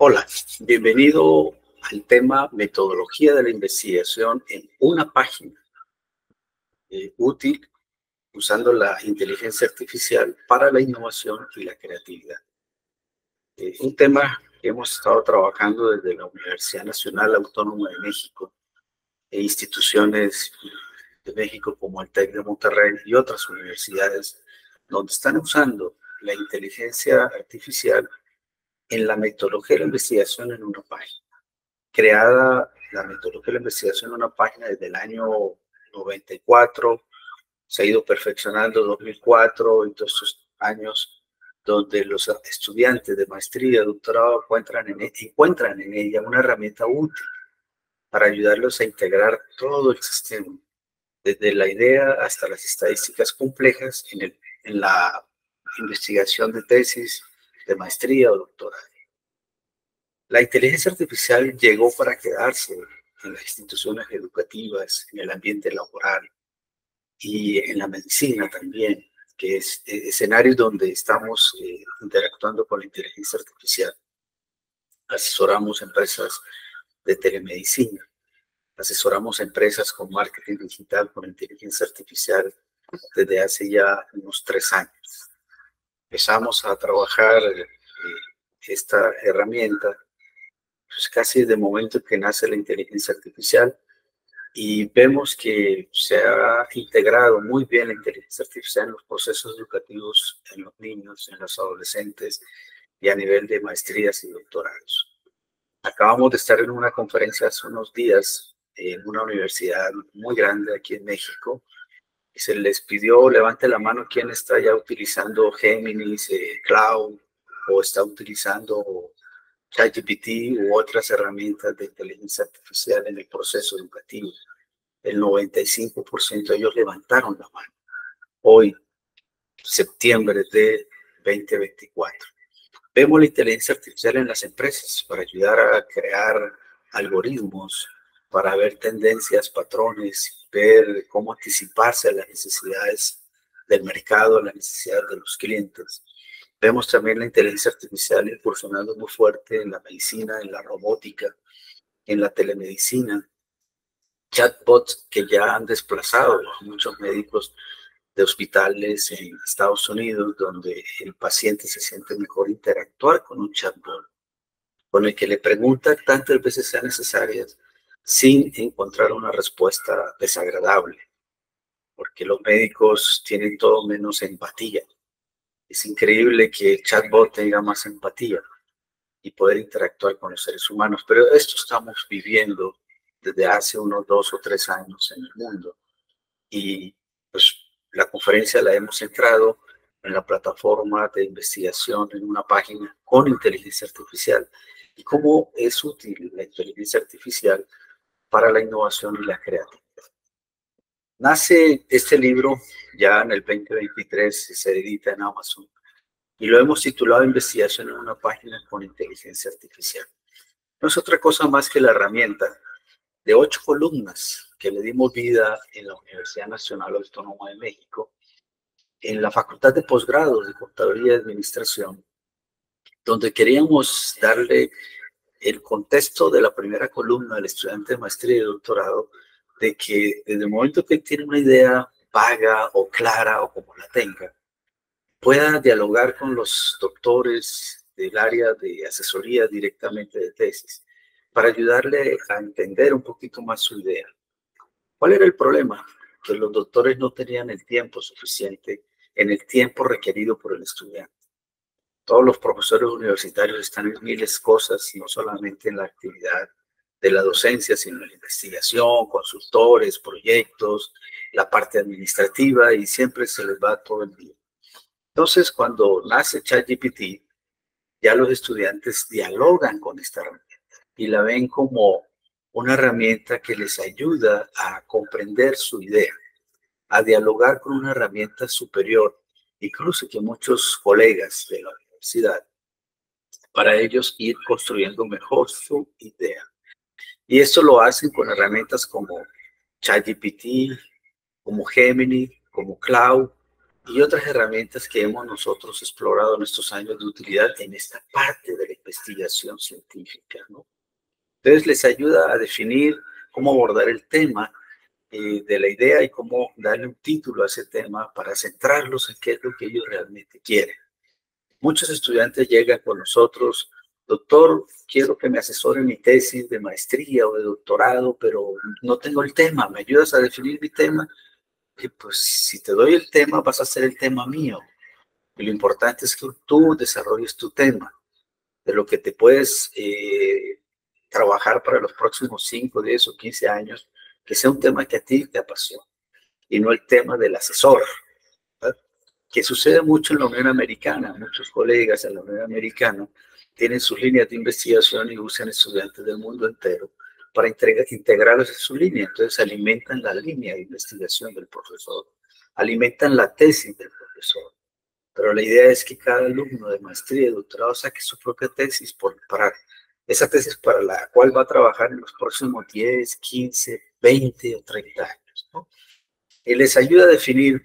Hola, bienvenido al tema metodología de la investigación en una página útil usando la inteligencia artificial para la innovación y la creatividad. Un tema que hemos estado trabajando desde la Universidad Nacional Autónoma de México e instituciones de México como el TEC de Monterrey y otras universidades donde están usando la inteligencia artificial en la metodología de la investigación en una página. Creada la metodología de la investigación en una página desde el año 94, se ha ido perfeccionando en 2004 y todos estos años donde los estudiantes de maestría, doctorado encuentran en ella una herramienta útil para ayudarlos a integrar todo el sistema, desde la idea hasta las estadísticas complejas en la investigación de tesis, de maestría o doctorado. La inteligencia artificial llegó para quedarse en las instituciones educativas, en el ambiente laboral y en la medicina también, que es escenarios donde estamos interactuando con la inteligencia artificial. Asesoramos empresas de telemedicina, asesoramos empresas con marketing digital con inteligencia artificial desde hace ya unos 3 años. Empezamos a trabajar esta herramienta pues casi desde el momento en que nace la inteligencia artificial y vemos que se ha integrado muy bien la inteligencia artificial en los procesos educativos, en los niños, en los adolescentes y a nivel de maestrías y doctorados. Acabamos de estar en una conferencia hace unos días en una universidad muy grande aquí en México y se les pidió, levante la mano quién está ya utilizando Géminis, Cloud o está utilizando ChatGPT u otras herramientas de inteligencia artificial en el proceso educativo. El 95% de ellos levantaron la mano. Hoy, septiembre de 2024. Vemos la inteligencia artificial en las empresas para ayudar a crear algoritmos, para ver tendencias, patrones, ver cómo anticiparse a las necesidades del mercado, a las necesidades de los clientes. Vemos también la inteligencia artificial incursionando muy fuerte en la medicina, en la robótica, en la telemedicina, chatbots que ya han desplazado a muchos médicos de hospitales en Estados Unidos, donde el paciente se siente mejor interactuar con un chatbot, con el que le pregunta tantas veces sean necesarias sin encontrar una respuesta desagradable, porque los médicos tienen todo menos empatía. Es increíble que el chatbot tenga más empatía y poder interactuar con los seres humanos, pero esto estamos viviendo desde hace unos 2 o 3 años en el mundo. Y pues la conferencia la hemos centrado en la plataforma de investigación en una página con inteligencia artificial y cómo es útil la inteligencia artificial para la innovación y la creatividad. Nace este libro ya en el 2023, se edita en Amazon y lo hemos titulado Investigación en una página con inteligencia artificial. No es otra cosa más que la herramienta de 8 columnas que le dimos vida en la Universidad Nacional Autónoma de México, en la Facultad de Posgrados de Contaduría y Administración, donde queríamos darle el contexto de la primera columna del estudiante de maestría y doctorado, de que desde el momento que él tiene una idea vaga o clara o como la tenga, pueda dialogar con los doctores del área de asesoría directamente de tesis para ayudarle a entender un poquito más su idea. ¿Cuál era el problema? Que los doctores no tenían el tiempo suficiente en el tiempo requerido por el estudiante. Todos los profesores universitarios están en miles de cosas, no solamente en la actividad de la docencia, sino en la investigación, consultores, proyectos, la parte administrativa y siempre se les va todo el día. Entonces, cuando nace ChatGPT, ya los estudiantes dialogan con esta herramienta y la ven como una herramienta que les ayuda a comprender su idea, a dialogar con una herramienta superior, incluso que muchos colegas de la universidad, para ellos ir construyendo mejor su idea. Y esto lo hacen con herramientas como ChatGPT, como Gemini, como Cloud, y otras herramientas que hemos nosotros explorado en estos años de utilidad en esta parte de la investigación científica, ¿no? Entonces les ayuda a definir cómo abordar el tema de la idea y cómo darle un título a ese tema para centrarlos en qué es lo que ellos realmente quieren. Muchos estudiantes llegan con nosotros: doctor, quiero que me asesore mi tesis de maestría o de doctorado, pero no tengo el tema, ¿me ayudas a definir mi tema? Y pues si te doy el tema, vas a hacer el tema mío. Y lo importante es que tú desarrolles tu tema, de lo que te puedes trabajar para los próximos 5, 10 o 15 años, que sea un tema que a ti te apasiona y no el tema del asesor, ¿verdad? Que sucede mucho en la Unión Americana. Muchos colegas en la Unión Americana tienen sus líneas de investigación y usan estudiantes del mundo entero para integrarlos en su línea. Entonces alimentan la línea de investigación del profesor, alimentan la tesis del profesor. Pero la idea es que cada alumno de maestría y doctorado saque su propia tesis para esa tesis para la cual va a trabajar en los próximos 10, 15, 20 o 30 años, ¿no? Y les ayuda a definir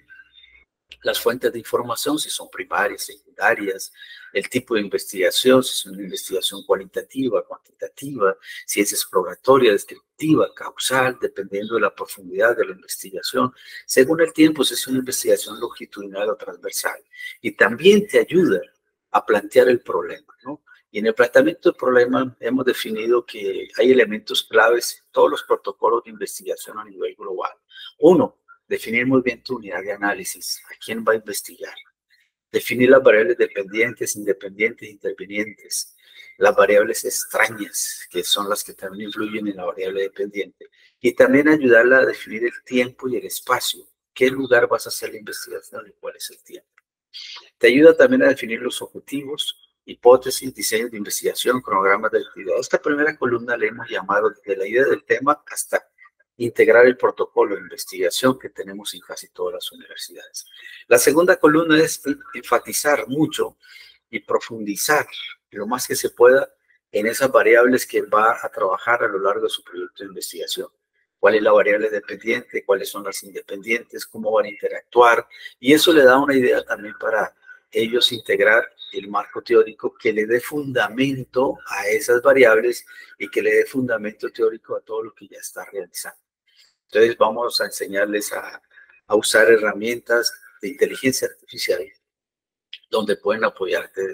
las fuentes de información, si son primarias, secundarias, el tipo de investigación, si es una investigación cualitativa, cuantitativa, si es exploratoria, descriptiva, causal, dependiendo de la profundidad de la investigación. Según el tiempo, si es una investigación longitudinal o transversal. Y también te ayuda a plantear el problema, ¿no? Y en el planteamiento del problema hemos definido que hay elementos claves en todos los protocolos de investigación a nivel global. Uno, definir muy bien tu unidad de análisis, a quién va a investigar. Definir las variables dependientes, independientes, intervinientes. Las variables extrañas, que son las que también influyen en la variable dependiente. Y también ayudarla a definir el tiempo y el espacio. ¿Qué lugar vas a hacer la investigación y cuál es el tiempo? Te ayuda también a definir los objetivos, hipótesis, diseños de investigación, cronogramas de actividad. Esta primera columna le hemos llamado desde la idea del tema hasta integrar el protocolo de investigación que tenemos en casi todas las universidades. La segunda columna es enfatizar mucho y profundizar lo más que se pueda en esas variables que va a trabajar a lo largo de su proyecto de investigación. ¿Cuál es la variable dependiente? ¿Cuáles son las independientes? ¿Cómo van a interactuar? Y eso le da una idea también para ellos integrar el marco teórico que le dé fundamento a esas variables y que le dé fundamento teórico a todo lo que ya está realizando. Entonces vamos a enseñarles a usar herramientas de inteligencia artificial donde pueden apoyarte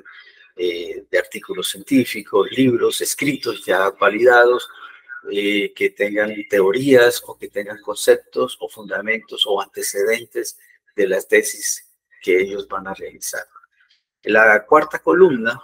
de artículos científicos, libros, escritos ya validados, que tengan teorías o que tengan conceptos o fundamentos o antecedentes de las tesis que ellos van a realizar. La cuarta columna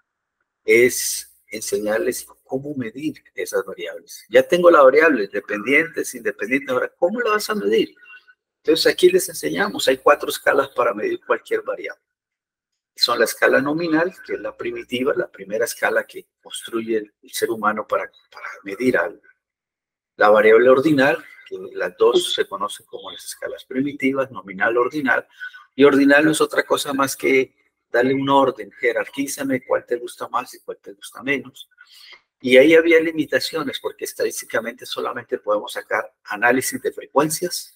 es enseñarles cómo medir esas variables. Ya tengo las variables dependientes, independientes, ahora, ¿cómo la vas a medir? Entonces aquí les enseñamos, hay 4 escalas para medir cualquier variable. Son la escala nominal, que es la primitiva, la primera escala que construye el ser humano para medir algo. La variable ordinal, que las dos se conocen como las escalas primitivas, nominal, ordinal, y ordinal no es otra cosa más que darle un orden, jerarquízame cuál te gusta más y cuál te gusta menos. Y ahí había limitaciones, porque estadísticamente solamente podemos sacar análisis de frecuencias,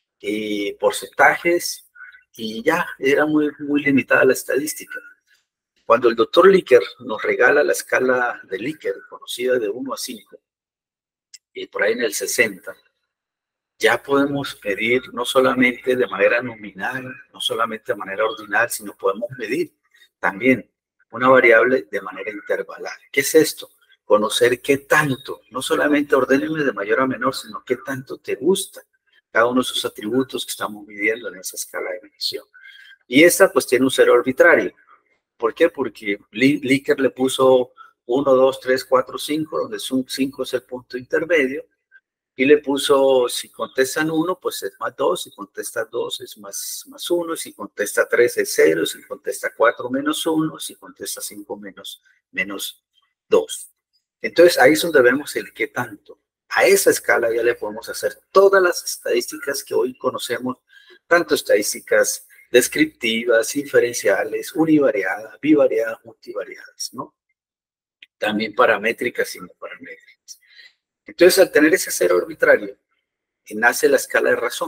porcentajes, y ya, era muy limitada la estadística. Cuando el doctor Likert nos regala la escala de Likert, conocida de 1 a 5, y por ahí en el 60, ya podemos medir no solamente de manera nominal, no solamente de manera ordinal, sino podemos medir también una variable de manera intervalar. ¿Qué es esto? Conocer qué tanto, no solamente ordénenme de mayor a menor, sino qué tanto te gusta cada uno de esos atributos que estamos midiendo en esa escala de medición. Y esta pues tiene un cero arbitrario. ¿Por qué? Porque Likert le puso 1, 2, 3, 4, 5, donde 5 es el punto intermedio, y le puso, si contestan 1, pues es más 2, si contesta 2 es más 1, si contesta 3 es 0, si contesta 4 menos 1, si contesta 5 menos 2. Entonces ahí es donde vemos el qué tanto. A esa escala ya le podemos hacer todas las estadísticas que hoy conocemos, tanto estadísticas descriptivas, inferenciales, univariadas, bivariadas, multivariadas, ¿no? También paramétricas y no paramétricas. Entonces, al tener ese cero arbitrario, nace la escala de razón.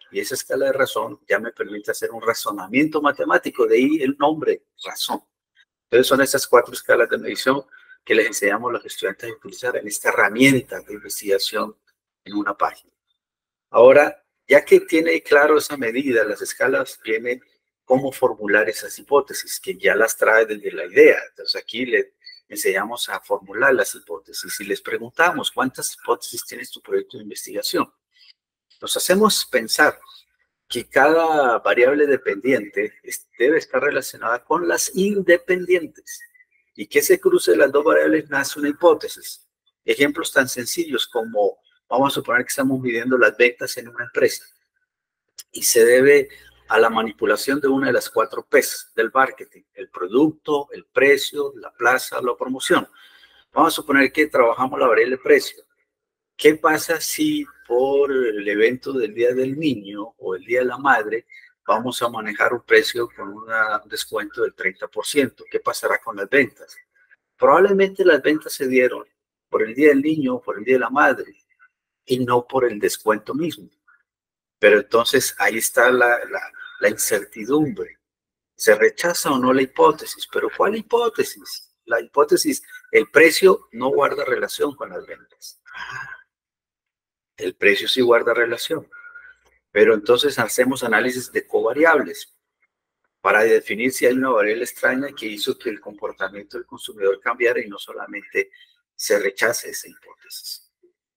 Y esa escala de razón ya me permite hacer un razonamiento matemático, de ahí el nombre, razón. Entonces son esas 4 escalas de medición que les enseñamos a los estudiantes a utilizar en esta herramienta de investigación en una página. Ahora, ya que tiene claro esa medida, las escalas, viene cómo formular esas hipótesis, que ya las trae desde la idea. Entonces aquí les enseñamos a formular las hipótesis y les preguntamos cuántas hipótesis tienes tu proyecto de investigación. Nos hacemos pensar que cada variable dependiente debe estar relacionada con las independientes y que ese cruce de las 2 variables nace una hipótesis. Ejemplos tan sencillos como, vamos a suponer que estamos midiendo las ventas en una empresa y se debe a la manipulación de una de las 4 P's del marketing: el producto, el precio, la plaza, la promoción. Vamos a suponer que trabajamos la variable precio. ¿Qué pasa si por el evento del Día del Niño o el Día de la Madre vamos a manejar un precio con un descuento del 30%? ¿Qué pasará con las ventas? Probablemente las ventas se dieron por el Día del Niño o por el Día de la Madre y no por el descuento mismo. Pero entonces ahí está la incertidumbre. ¿Se rechaza o no la hipótesis? ¿Pero cuál hipótesis? La hipótesis, el precio no guarda relación con las ventas. El precio sí guarda relación, pero entonces hacemos análisis de covariables para definir si hay una variable extraña que hizo que el comportamiento del consumidor cambiara y no solamente se rechace esa hipótesis.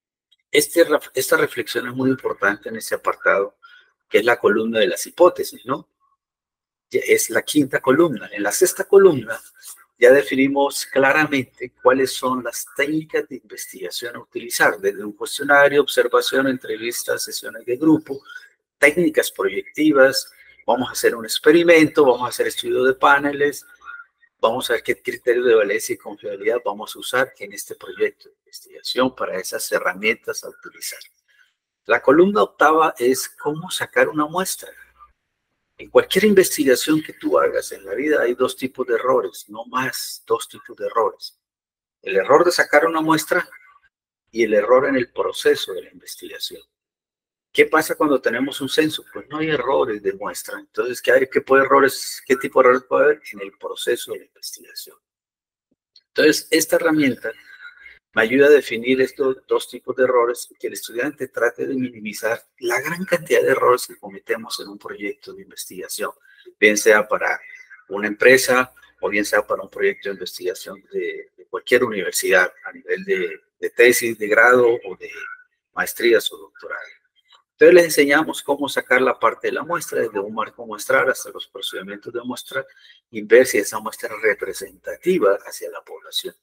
Esta reflexión es muy importante en ese apartado, que es la columna de las hipótesis, ¿no? Es la 5ª columna. En la 6ª columna ya definimos claramente cuáles son las técnicas de investigación a utilizar, desde un cuestionario, observación, entrevistas, sesiones de grupo, técnicas proyectivas, vamos a hacer un experimento, vamos a hacer estudio de paneles, vamos a ver qué criterios de valencia y confiabilidad vamos a usar en este proyecto de investigación para esas herramientas a utilizar. La columna 8ª es cómo sacar una muestra. En cualquier investigación que tú hagas en la vida hay 2 tipos de errores, no más, 2 tipos de errores. El error de sacar una muestra y el error en el proceso de la investigación. ¿Qué pasa cuando tenemos un censo? Pues no hay errores de muestra. Entonces, ¿qué tipo de errores puede haber? En el proceso de la investigación. Entonces, esta herramienta me ayuda a definir estos 2 tipos de errores y que el estudiante trate de minimizar la gran cantidad de errores que cometemos en un proyecto de investigación, bien sea para una empresa o bien sea para un proyecto de investigación de cualquier universidad a nivel de tesis, de grado o de maestrías o doctorado. Entonces les enseñamos cómo sacar la parte de la muestra, desde un marco muestral hasta los procedimientos de muestra, y ver si esa muestra es representativa hacia la población.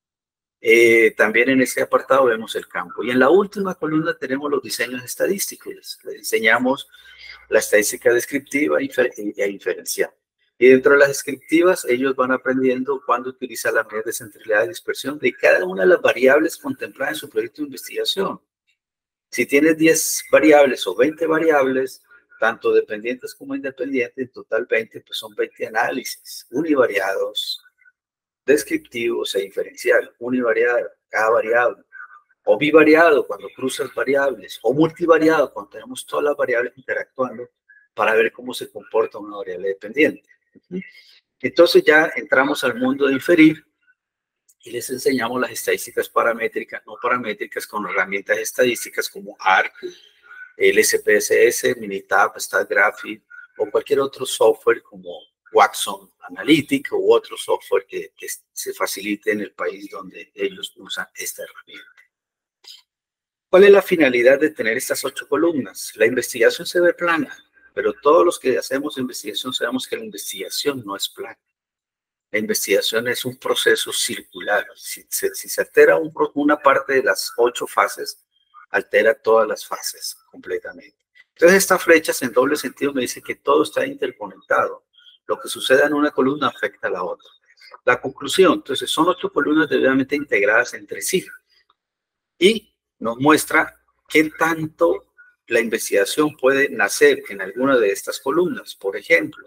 También en ese apartado vemos el campo. Y en la última columna tenemos los diseños estadísticos. Les enseñamos la estadística descriptiva e inferencial. Y dentro de las descriptivas, ellos van aprendiendo cuándo utilizar la medida de centralidad y dispersión de cada una de las variables contempladas en su proyecto de investigación. Si tienes 10 variables o 20 variables, tanto dependientes como independientes, en total 20, pues son 20 análisis univariados, descriptivos e diferencial, univariado, cada variable, o bivariado cuando cruzas variables, o multivariado cuando tenemos todas las variables interactuando para ver cómo se comporta una variable dependiente. Entonces ya entramos al mundo de inferir y les enseñamos las estadísticas paramétricas, no paramétricas, con herramientas estadísticas como R, el SPSS, Minitab, StatGraphic o cualquier otro software como Watson Analytic u otro software que se facilite en el país donde ellos usan esta herramienta. ¿Cuál es la finalidad de tener estas 8 columnas? La investigación se ve plana, pero todos los que hacemos investigación sabemos que la investigación no es plana. La investigación es un proceso circular. Si se altera una parte de las 8 fases, altera todas las fases completamente. Entonces, estas flechas en doble sentido me dicen que todo está interconectado. Lo que suceda en una columna afecta a la otra. La conclusión, entonces, son 8 columnas debidamente integradas entre sí. Y nos muestra qué tanto la investigación puede nacer en alguna de estas columnas. Por ejemplo,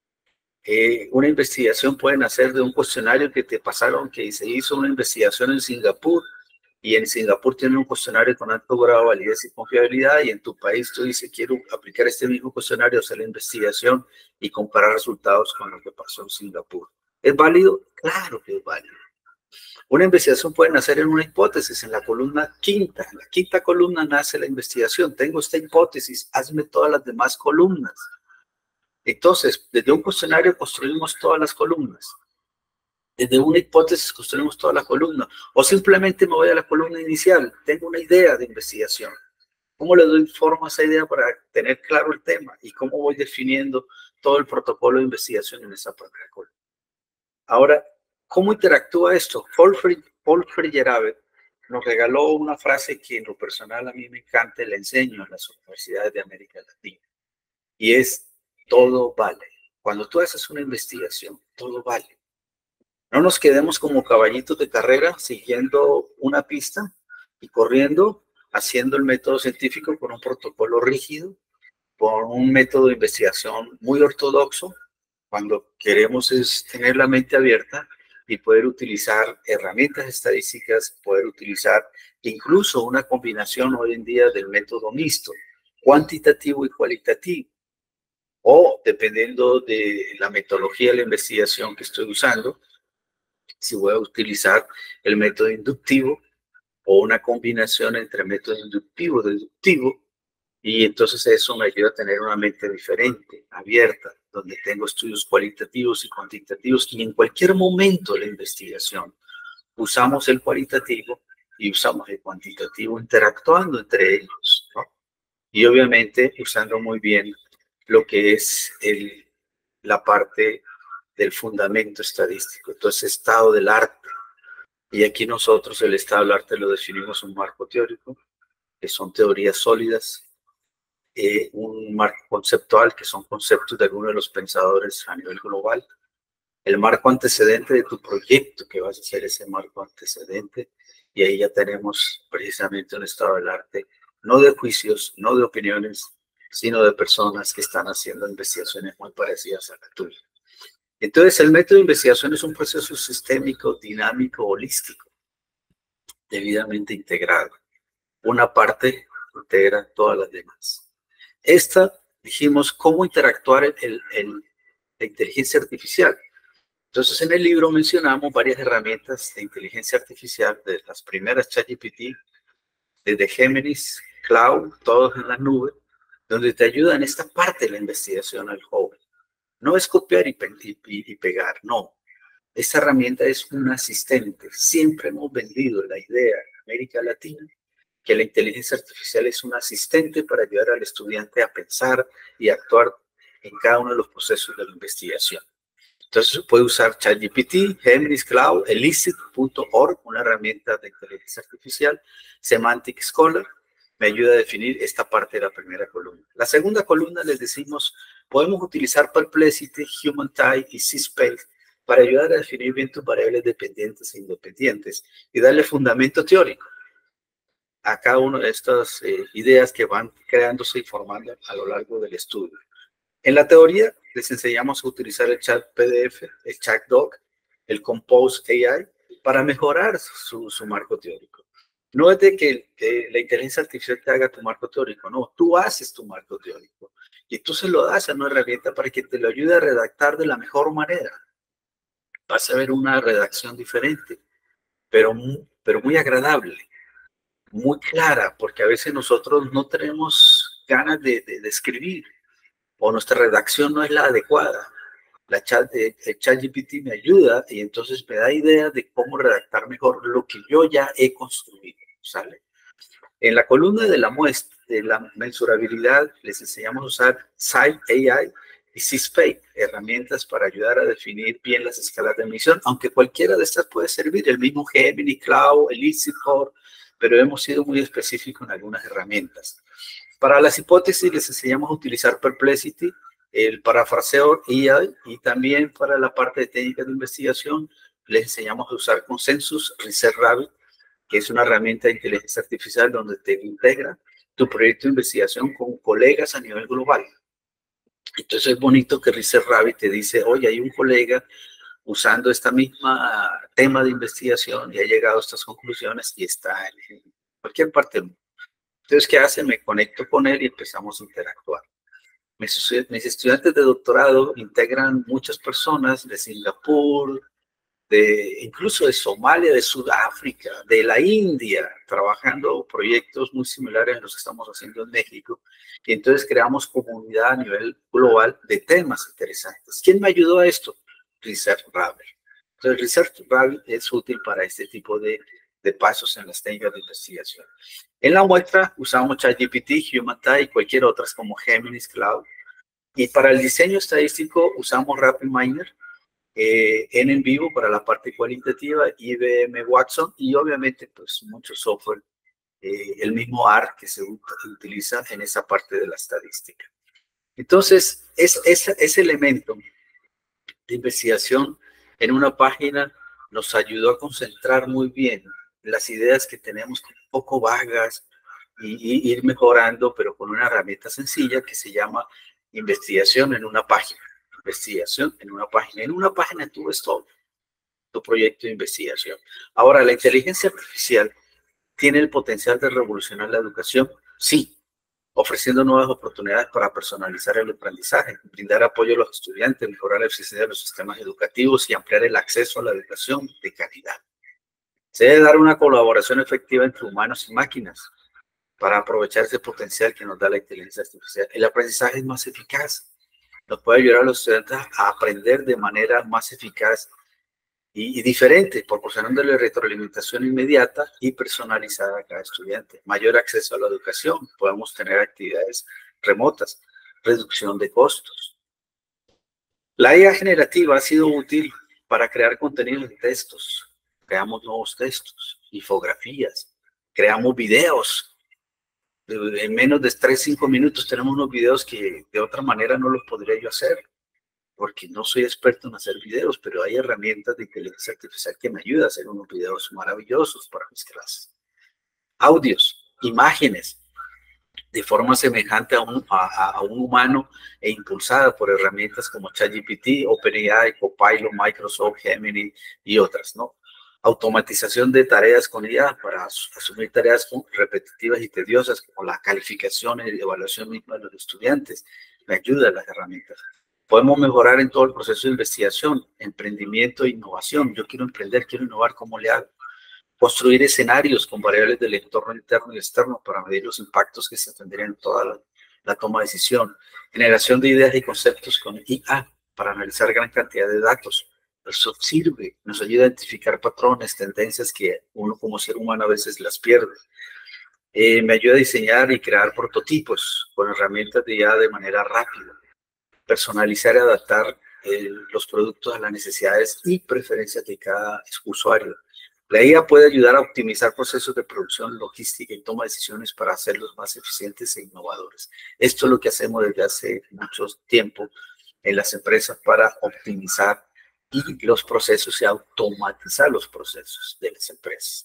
una investigación puede nacer de un cuestionario que te pasaron, que se hizo una investigación en Singapur y en Singapur tienen un cuestionario con alto grado de validez y confiabilidad, y en tu país tú dices, quiero aplicar este mismo cuestionario, hacer la investigación y comparar resultados con lo que pasó en Singapur. ¿Es válido? Claro que es válido. Una investigación puede nacer en una hipótesis, en la columna quinta. En la quinta columna nace la investigación. Tengo esta hipótesis, hazme todas las demás columnas. Entonces, desde un cuestionario construimos todas las columnas. Desde una hipótesis construimos toda la columna. O simplemente me voy a la columna inicial. Tengo una idea de investigación. ¿Cómo le doy forma a esa idea para tener claro el tema? Y cómo voy definiendo todo el protocolo de investigación en esa primera columna. Ahora, ¿cómo interactúa esto? Paul Feyerabend nos regaló una frase que en lo personal a mí me encanta y la enseño en las universidades de América Latina. Y es, todo vale. Cuando tú haces una investigación, todo vale. No nos quedemos como caballitos de carrera siguiendo una pista y corriendo, haciendo el método científico con un protocolo rígido, con un método de investigación muy ortodoxo, cuando queremos es tener la mente abierta y poder utilizar herramientas estadísticas, poder utilizar incluso una combinación hoy en día del método mixto, cuantitativo y cualitativo, o dependiendo de la metodología de la investigación que estoy usando, si voy a utilizar el método inductivo o una combinación entre método inductivo y deductivo, y entonces eso me ayuda a tener una mente diferente, abierta, donde tengo estudios cualitativos y cuantitativos, y en cualquier momento de la investigación usamos el cualitativo y usamos el cuantitativo interactuando entre ellos, ¿no? Y obviamente usando muy bien lo que es la parte del fundamento estadístico, entonces estado del arte. Y aquí nosotros el estado del arte lo definimos un marco teórico, que son teorías sólidas, un marco conceptual, que son conceptos de algunos de los pensadores a nivel global, el marco antecedente de tu proyecto, que vas a hacer ese marco antecedente, y ahí ya tenemos precisamente un estado del arte, no de juicios, no de opiniones, sino de personas que están haciendo investigaciones muy parecidas a la tuya. Entonces, el método de investigación es un proceso sistémico, dinámico, holístico, debidamente integrado. Una parte integra todas las demás. Esta, dijimos, cómo interactuar la inteligencia artificial. Entonces, en el libro mencionamos varias herramientas de inteligencia artificial, de las primeras ChatGPT, desde Géminis, Cloud, todos en la nube, donde te ayudan en esta parte de la investigación al joven. No es copiar y pegar, no. Esta herramienta es un asistente. Siempre hemos vendido la idea en América Latina que la inteligencia artificial es un asistente para ayudar al estudiante a pensar y actuar en cada uno de los procesos de la investigación. Entonces puede usar ChatGPT, Géminis Cloud, Elicit.org, una herramienta de inteligencia artificial, Semantic Scholar, me ayuda a definir esta parte de la primera columna. La segunda columna les decimos, podemos utilizar Perplexity, HumanType y CSpace para ayudar a definir bien tus variables dependientes e independientes y darle fundamento teórico a cada una de estas ideas que van creándose y formando a lo largo del estudio. En la teoría les enseñamos a utilizar el chat PDF, el chat doc, el Compose AI para mejorar su marco teórico. No es de que la inteligencia artificial te haga tu marco teórico, no, tú haces tu marco teórico y tú se lo das a una herramienta para que te lo ayude a redactar de la mejor manera. Vas a ver una redacción diferente, pero muy agradable, muy clara, porque a veces nosotros no tenemos ganas de escribir o nuestra redacción no es la adecuada. El ChatGPT me ayuda y entonces me da ideas de cómo redactar mejor lo que yo ya he construido, ¿sale? En la columna de la muestra, de la mensurabilidad, les enseñamos a usar Scite AI y CSpace, herramientas para ayudar a definir bien las escalas de emisión, aunque cualquiera de estas puede servir, el mismo Gemini, Cloud, Elicit, pero hemos sido muy específicos en algunas herramientas. Para las hipótesis les enseñamos a utilizar Perplexity, el parafraseo AI, y también para la parte de técnicas de investigación les enseñamos a usar Consensus Research Rabbit, que es una herramienta de inteligencia artificial donde te integra tu proyecto de investigación con colegas a nivel global. Entonces es bonito que Research Rabbit te dice, oye, hay un colega usando esta misma tema de investigación y ha llegado a estas conclusiones y está en cualquier parte del mundo. Entonces, ¿qué hace? Me conecto con él y empezamos a interactuar. Mis estudiantes de doctorado integran muchas personas de Singapur, incluso de Somalia, de Sudáfrica, de la India, trabajando proyectos muy similares a los que estamos haciendo en México. Y entonces creamos comunidad a nivel global de temas interesantes. ¿Quién me ayudó a esto? ResearchRabbit. Entonces, ResearchRabbit es útil para este tipo de pasos en las técnicas de investigación. En la muestra usamos ChatGPT, HumanTie y cualquier otras como Geminis Cloud. Y para el diseño estadístico usamos RapidMiner, en vivo para la parte cualitativa, IBM Watson y obviamente pues mucho software, el mismo R que se utiliza en esa parte de la estadística. Entonces, ese elemento de investigación en una página nos ayudó a concentrar muy bien las ideas que tenemos un poco vagas y ir mejorando, pero con una herramienta sencilla que se llama investigación en una página. Investigación en una página. En una página tú ves todo tu proyecto de investigación. Ahora, ¿la inteligencia artificial tiene el potencial de revolucionar la educación? Sí, ofreciendo nuevas oportunidades para personalizar el aprendizaje, brindar apoyo a los estudiantes, mejorar la eficiencia de los sistemas educativos y ampliar el acceso a la educación de calidad. Se debe dar una colaboración efectiva entre humanos y máquinas para aprovechar ese potencial que nos da la inteligencia artificial. El aprendizaje es más eficaz. Nos puede ayudar a los estudiantes a aprender de manera más eficaz y diferente, proporcionándole retroalimentación inmediata y personalizada a cada estudiante. Mayor acceso a la educación, podemos tener actividades remotas, reducción de costos. La IA generativa ha sido útil para crear contenidos de textos. Creamos nuevos textos, infografías, creamos videos. En menos de 3-5 minutos tenemos unos videos que de otra manera no los podría yo hacer, porque no soy experto en hacer videos, pero hay herramientas de inteligencia artificial que me ayudan a hacer unos videos maravillosos para mis clases. Audios, imágenes, de forma semejante a un humano e impulsada por herramientas como ChatGPT, OpenAI, Copilot, Microsoft, Gemini y otras, ¿no? Automatización de tareas con IA para asumir tareas repetitivas y tediosas como la calificación y evaluación misma de los estudiantes. Me ayudan las herramientas. Podemos mejorar en todo el proceso de investigación, emprendimiento e innovación. Yo quiero emprender, quiero innovar, ¿cómo le hago? Construir escenarios con variables del entorno interno y externo para medir los impactos que se tendrían en toda la toma de decisión. Generación de ideas y conceptos con IA para analizar gran cantidad de datos. Eso sirve, nos ayuda a identificar patrones, tendencias que uno como ser humano a veces las pierde. Me ayuda a diseñar y crear prototipos con herramientas de IA de manera rápida. Personalizar y adaptar los productos a las necesidades y preferencias de cada usuario. La IA puede ayudar a optimizar procesos de producción, logística y toma de decisiones para hacerlos más eficientes e innovadores. Esto es lo que hacemos desde hace mucho tiempo en las empresas para optimizar los procesos y automatizar los procesos de las empresas.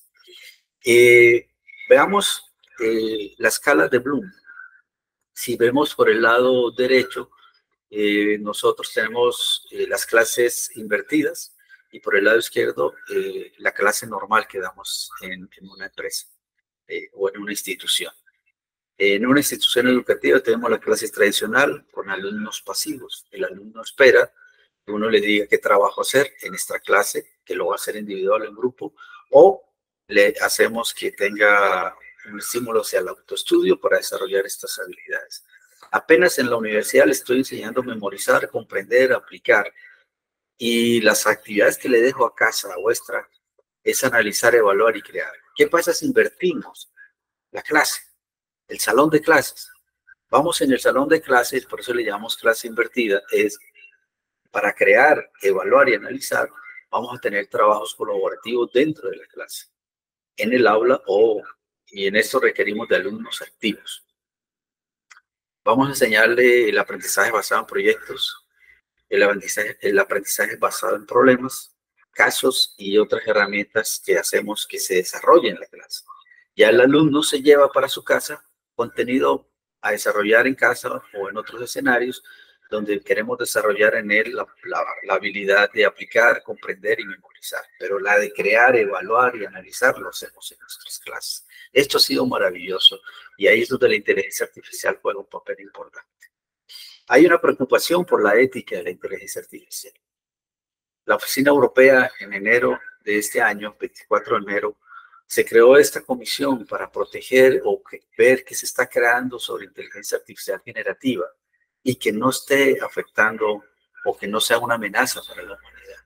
Veamos la escala de Bloom. Si vemos por el lado derecho, nosotros tenemos las clases invertidas y por el lado izquierdo la clase normal que damos en una empresa o en una institución. En una institución educativa tenemos la clase tradicional con alumnos pasivos. El alumno espera que uno le diga qué trabajo hacer en esta clase, que lo va a hacer individual o en grupo, o le hacemos que tenga un estímulo hacia el autoestudio para desarrollar estas habilidades. Apenas en la universidad le estoy enseñando a memorizar, comprender, aplicar. Y las actividades que le dejo a casa, a vuestra, es analizar, evaluar y crear. ¿Qué pasa si invertimos la clase, el salón de clases? Vamos en el salón de clases, por eso le llamamos clase invertida, es para crear, evaluar y analizar, vamos a tener trabajos colaborativos dentro de la clase, en el aula y en esto requerimos de alumnos activos. Vamos a enseñarle el aprendizaje basado en proyectos, el aprendizaje basado en problemas, casos y otras herramientas que hacemos que se desarrollen en la clase. Ya el alumno se lleva para su casa contenido a desarrollar en casa o en otros escenarios donde queremos desarrollar en él la habilidad de aplicar, comprender y memorizar. Pero la de crear, evaluar y analizar lo hacemos en nuestras clases. Esto ha sido maravilloso y ahí es donde la inteligencia artificial juega un papel importante. Hay una preocupación por la ética de la inteligencia artificial. La Oficina Europea en enero de este año, 24 de enero, se creó esta comisión para proteger o ver qué se está creando sobre inteligencia artificial generativa y que no esté afectando o que no sea una amenaza para la humanidad.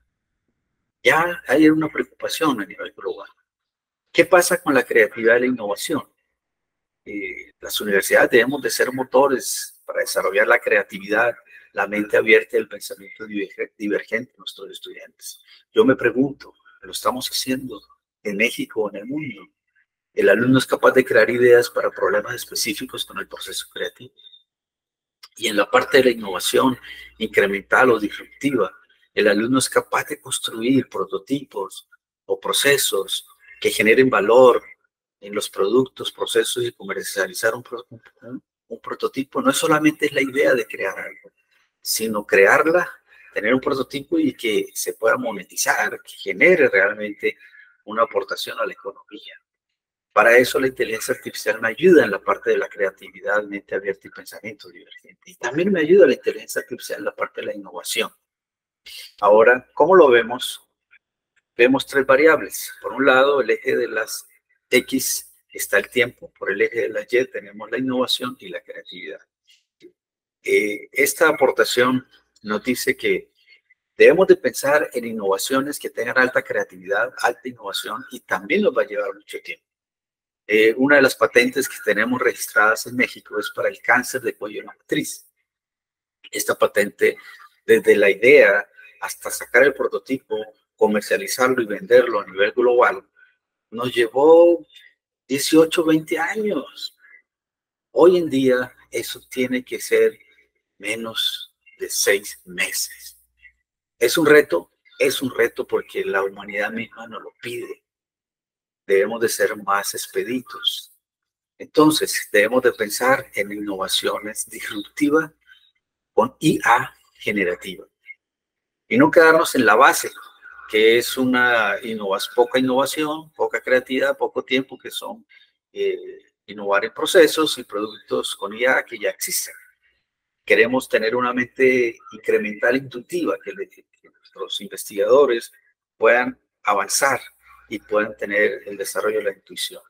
Ya hay una preocupación a nivel global. ¿Qué pasa con la creatividad y la innovación? Las universidades debemos de ser motores para desarrollar la creatividad, la mente abierta y el pensamiento divergente de nuestros estudiantes. Yo me pregunto, ¿lo estamos haciendo en México o en el mundo? El alumno es capaz de crear ideas para problemas específicos con el proceso creativo. Y en la parte de la innovación incremental o disruptiva, el alumno es capaz de construir prototipos o procesos que generen valor en los productos, procesos y comercializar un prototipo. No es solamente la idea de crear algo, sino crearla, tener un prototipo y que se pueda monetizar, que genere realmente una aportación a la economía. Para eso la inteligencia artificial me ayuda en la parte de la creatividad, mente abierta y pensamiento divergente. Y también me ayuda la inteligencia artificial en la parte de la innovación. Ahora, ¿cómo lo vemos? Vemos tres variables. Por un lado, el eje de las X está el tiempo. Por el eje de la Y tenemos la innovación y la creatividad. Esta aportación nos dice que debemos de pensar en innovaciones que tengan alta creatividad, alta innovación y también nos va a llevar mucho tiempo. Una de las patentes que tenemos registradas en México es para el cáncer de cuello de la matriz. Esta patente, desde la idea hasta sacar el prototipo, comercializarlo y venderlo a nivel global, nos llevó 18, 20 años. Hoy en día eso tiene que ser menos de 6 meses. ¿Es un reto? Es un reto porque la humanidad misma nos lo pide. Debemos de ser más expeditos. Entonces, debemos de pensar en innovaciones disruptivas con IA generativa y no quedarnos en la base, que es una poca innovación, poca creatividad, poco tiempo, que son innovar en procesos y productos con IA que ya existen. Queremos tener una mente incremental intuitiva, que nuestros investigadores puedan avanzar y puedan tener el desarrollo de la intuición.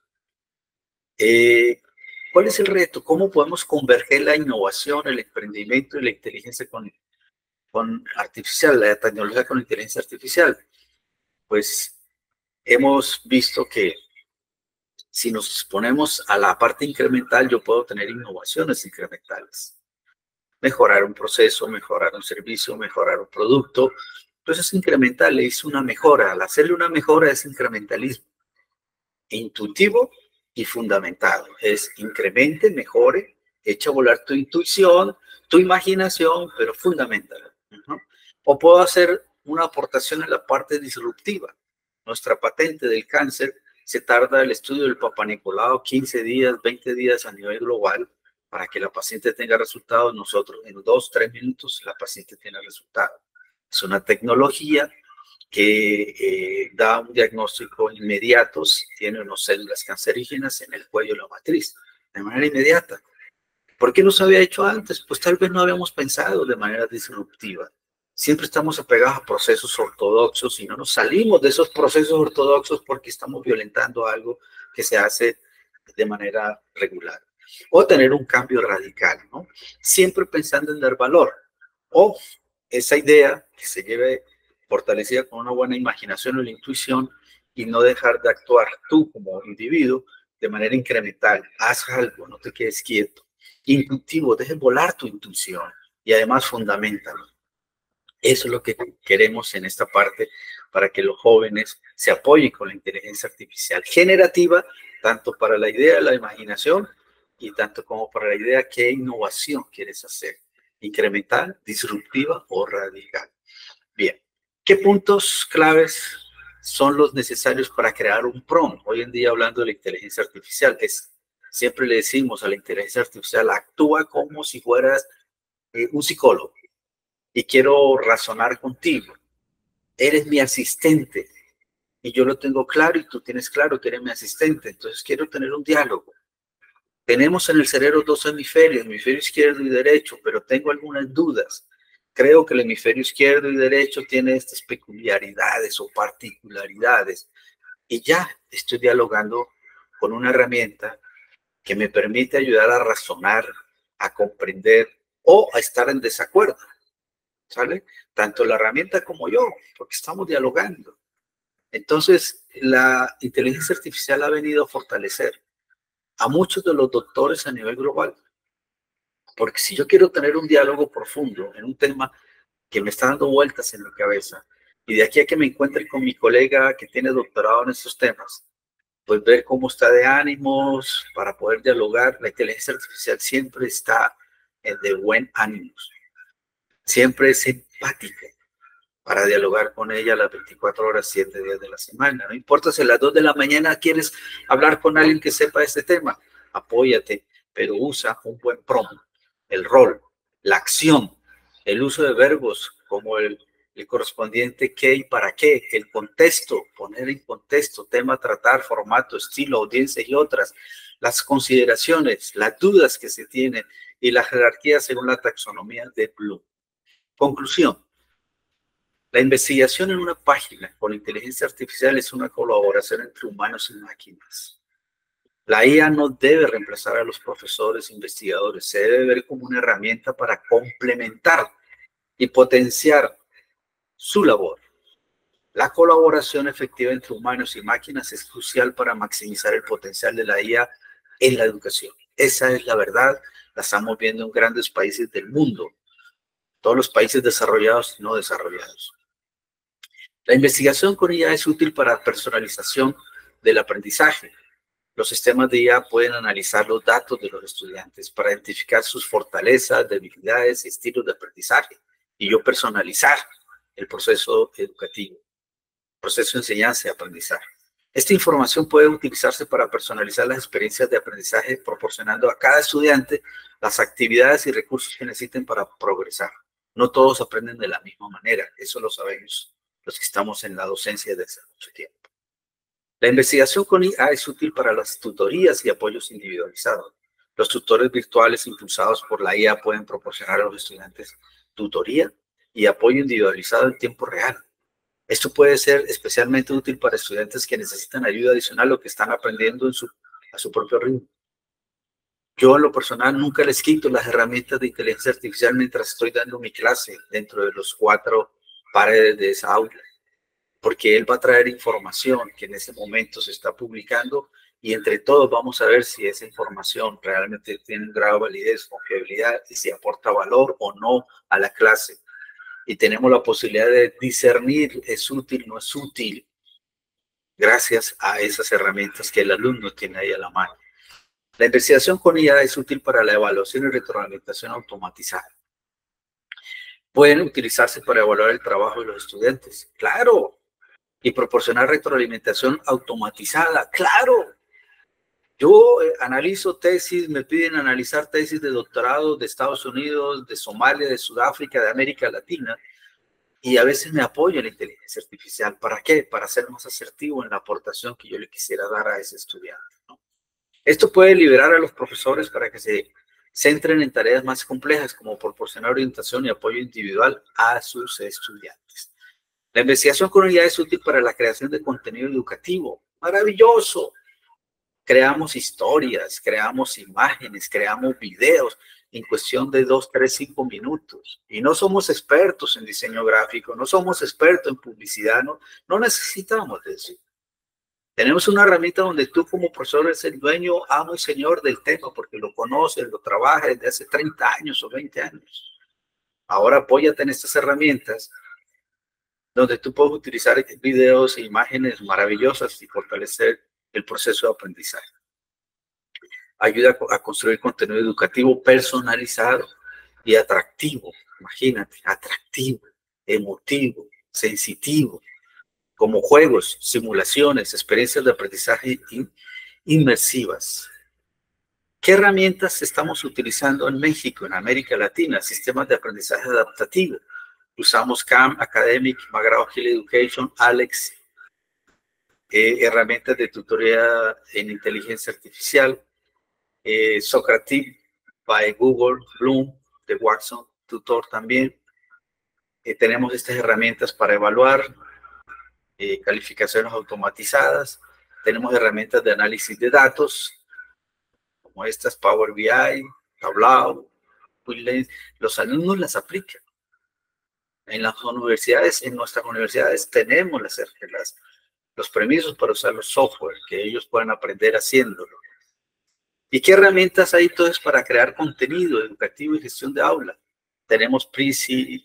¿Cuál es el reto? ¿Cómo podemos converger la innovación, el emprendimiento y la inteligencia con artificial, la tecnología con inteligencia artificial? Pues hemos visto que si nos ponemos a la parte incremental, yo puedo tener innovaciones incrementales. Mejorar un proceso, mejorar un servicio, mejorar un producto. Entonces es incremental, es una mejora. Al hacerle una mejora es incrementalismo. Intuitivo y fundamentado. Es incremente, mejore, echa a volar tu intuición, tu imaginación, pero fundamental. O puedo hacer una aportación en la parte disruptiva. Nuestra patente del cáncer se tarda el estudio del Papa Nicolau 15 días, 20 días a nivel global para que la paciente tenga resultados. Nosotros en 2, 3 minutos la paciente tiene resultados. Es una tecnología que da un diagnóstico inmediato si tiene unas células cancerígenas en el cuello de la matriz, de manera inmediata. ¿Por qué no se había hecho antes? Pues tal vez no habíamos pensado de manera disruptiva. Siempre estamos apegados a procesos ortodoxos y no nos salimos de esos procesos ortodoxos porque estamos violentando algo que se hace de manera regular. O tener un cambio radical, ¿no? Siempre pensando en dar valor. O esa idea que se lleve fortalecida con una buena imaginación o la intuición y no dejar de actuar tú como individuo de manera incremental. Haz algo, no te quedes quieto. Intuitivo, deja volar tu intuición y además fundamentalo. Eso es lo que queremos en esta parte para que los jóvenes se apoyen con la inteligencia artificial generativa, tanto para la idea de la imaginación y tanto como para la idea qué innovación quieres hacer, incremental, disruptiva o radical. Bien, ¿qué puntos claves son los necesarios para crear un prompt? Hoy en día, hablando de la inteligencia artificial, siempre le decimos a la inteligencia artificial, actúa como si fueras un psicólogo. y quiero razonar contigo. Eres mi asistente y yo lo tengo claro y tú tienes claro que eres mi asistente. Entonces quiero tener un diálogo. Tenemos en el cerebro dos hemisferios, hemisferio izquierdo y derecho, pero tengo algunas dudas. Creo que el hemisferio izquierdo y derecho tiene estas peculiaridades o particularidades. Y ya estoy dialogando con una herramienta que me permite ayudar a razonar, a comprender o a estar en desacuerdo, ¿sale? Tanto la herramienta como yo, porque estamos dialogando. Entonces, la inteligencia artificial ha venido a fortalecer a muchos de los doctores a nivel global, porque si yo quiero tener un diálogo profundo en un tema que me está dando vueltas en la cabeza, y de aquí a que me encuentre con mi colega que tiene doctorado en estos temas, pues ver cómo está de ánimos para poder dialogar. La inteligencia artificial siempre está de buen ánimo, siempre es empática para dialogar con ella las 24 horas, 7 días de la semana. No importa si a las 2 de la mañana quieres hablar con alguien que sepa este tema, apóyate, pero usa un buen prompt, el rol, la acción, el uso de verbos como el correspondiente qué y para qué, el contexto, poner en contexto, tema a tratar, formato, estilo, audiencia y otras, las consideraciones, las dudas que se tienen y la jerarquía según la taxonomía de Bloom. Conclusión. La investigación en una página con inteligencia artificial es una colaboración entre humanos y máquinas. La IA no debe reemplazar a los profesores e investigadores, se debe ver como una herramienta para complementar y potenciar su labor. La colaboración efectiva entre humanos y máquinas es crucial para maximizar el potencial de la IA en la educación. Esa es la verdad, la estamos viendo en grandes países del mundo, todos los países desarrollados y no desarrollados. La investigación con IA es útil para la personalización del aprendizaje. Los sistemas de IA pueden analizar los datos de los estudiantes para identificar sus fortalezas, debilidades y estilos de aprendizaje y yo personalizar el proceso educativo, proceso de enseñanza y aprendizaje. Esta información puede utilizarse para personalizar las experiencias de aprendizaje, proporcionando a cada estudiante las actividades y recursos que necesiten para progresar. No todos aprenden de la misma manera, eso lo sabemos los que estamos en la docencia desde hace mucho tiempo. La investigación con IA es útil para las tutorías y apoyos individualizados. Los tutores virtuales impulsados por la IA pueden proporcionar a los estudiantes tutoría y apoyo individualizado en tiempo real. Esto puede ser especialmente útil para estudiantes que necesitan ayuda adicional o que están aprendiendo a su propio ritmo. Yo, en lo personal, nunca les quito las herramientas de inteligencia artificial mientras estoy dando mi clase dentro de los 4 paredes de esa aula, porque él va a traer información que en ese momento se está publicando y entre todos vamos a ver si esa información realmente tiene un grado de validez, confiabilidad y si aporta valor o no a la clase. Y tenemos la posibilidad de discernir es útil o no es útil gracias a esas herramientas que el alumno tiene ahí a la mano. La investigación con IA es útil para la evaluación y retroalimentación automatizada. Pueden utilizarse para evaluar el trabajo de los estudiantes, claro, y proporcionar retroalimentación automatizada, claro. Yo analizo tesis, me piden analizar tesis de doctorado de Estados Unidos, de Somalia, de Sudáfrica, de América Latina, y a veces me apoyo en la inteligencia artificial. ¿Para qué? Para ser más asertivo en la aportación que yo le quisiera dar a ese estudiante, ¿no? Esto puede liberar a los profesores para que se centren en tareas más complejas, como proporcionar orientación y apoyo individual a sus estudiantes. La investigación con IA es útil para la creación de contenido educativo. ¡Maravilloso! Creamos historias, creamos imágenes, creamos videos en cuestión de 2, 3, 5 minutos. Y no somos expertos en diseño gráfico, no somos expertos en publicidad, no necesitamos de eso. Tenemos una herramienta donde tú como profesor eres el dueño, amo y señor del tema porque lo conoces, lo trabajas desde hace 30 años o 20 años. Ahora apóyate en estas herramientas donde tú puedes utilizar videos e imágenes maravillosas y fortalecer el proceso de aprendizaje. Ayuda a construir contenido educativo personalizado y atractivo. Imagínate, atractivo, emotivo, sensitivo, como juegos, simulaciones, experiencias de aprendizaje inmersivas. ¿Qué herramientas estamos utilizando en México, en América Latina? Sistemas de aprendizaje adaptativo. Usamos Khan Academic, McGraw Hill Education, Alex, herramientas de tutoría en inteligencia artificial, Socrative by Google, Bloom, de Watson Tutor también. Tenemos estas herramientas para evaluar, calificaciones automatizadas. Tenemos herramientas de análisis de datos, como estas, Power BI, Tableau, Quizlet. Los alumnos las aplican. En las universidades, en nuestras universidades, tenemos los permisos para usar los software, que ellos puedan aprender haciéndolo. ¿Y qué herramientas hay entonces para crear contenido educativo y gestión de aula? Tenemos Prezi,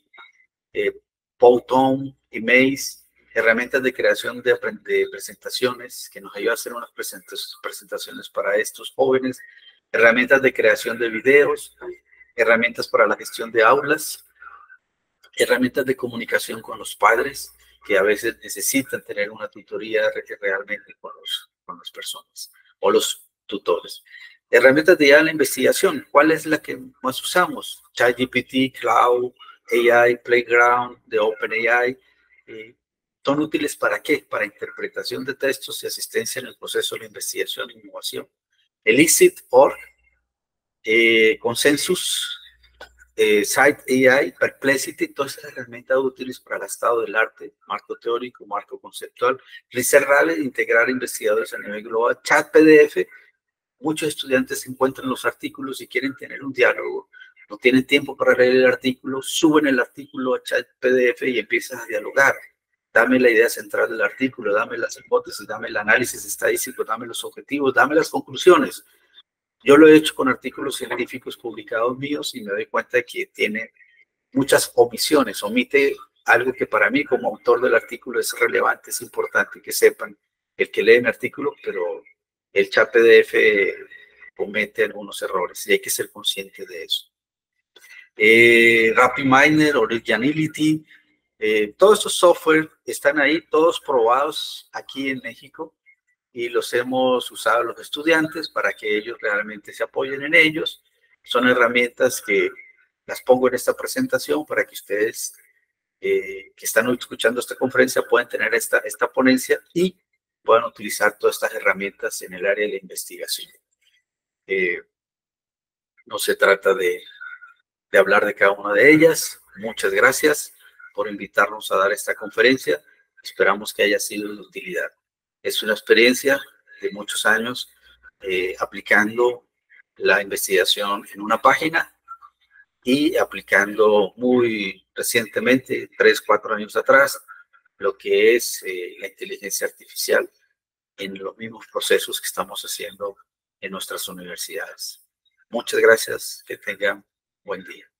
Powtoon, Emaze, herramientas de creación de presentaciones que nos ayudan a hacer unas presentaciones para estos jóvenes, herramientas de creación de videos, herramientas para la gestión de aulas, herramientas de comunicación con los padres que a veces necesitan tener una tutoría realmente con las personas o los tutores. Herramientas de la investigación, ¿cuál es la que más usamos? ChatGPT, Cloud, AI, Playground, de OpenAI. ¿Son útiles para qué? Para interpretación de textos y asistencia en el proceso de investigación e innovación. Elicit.org, Consensus, Site AI, Perplexity, todas estas herramientas útiles para el estado del arte, marco teórico, marco conceptual. Research Rally, integrar investigadores a nivel global. Chat PDF, muchos estudiantes encuentran los artículos y quieren tener un diálogo, no tienen tiempo para leer el artículo, suben el artículo a Chat PDF y empiezan a dialogar. Dame la idea central del artículo, dame las hipótesis, dame el análisis estadístico, dame los objetivos, dame las conclusiones. Yo lo he hecho con artículos científicos publicados míos y me doy cuenta de que tiene muchas omisiones, omite algo que para mí como autor del artículo es relevante, es importante que sepan el que lee mi artículo, pero el chat PDF comete algunos errores y hay que ser consciente de eso. RapidMiner, Originality, todos estos software están ahí, todos probados aquí en México y los hemos usado los estudiantes para que ellos realmente se apoyen en ellos. Son herramientas que las pongo en esta presentación para que ustedes que están hoy escuchando esta conferencia puedan tener esta ponencia y puedan utilizar todas estas herramientas en el área de la investigación. No se trata de hablar de cada una de ellas. Muchas gracias por invitarnos a dar esta conferencia. Esperamos que haya sido de utilidad. Es una experiencia de muchos años aplicando la investigación en una página y aplicando muy recientemente, 3, 4 años atrás, lo que es la inteligencia artificial en los mismos procesos que estamos haciendo en nuestras universidades. Muchas gracias, que tengan buen día.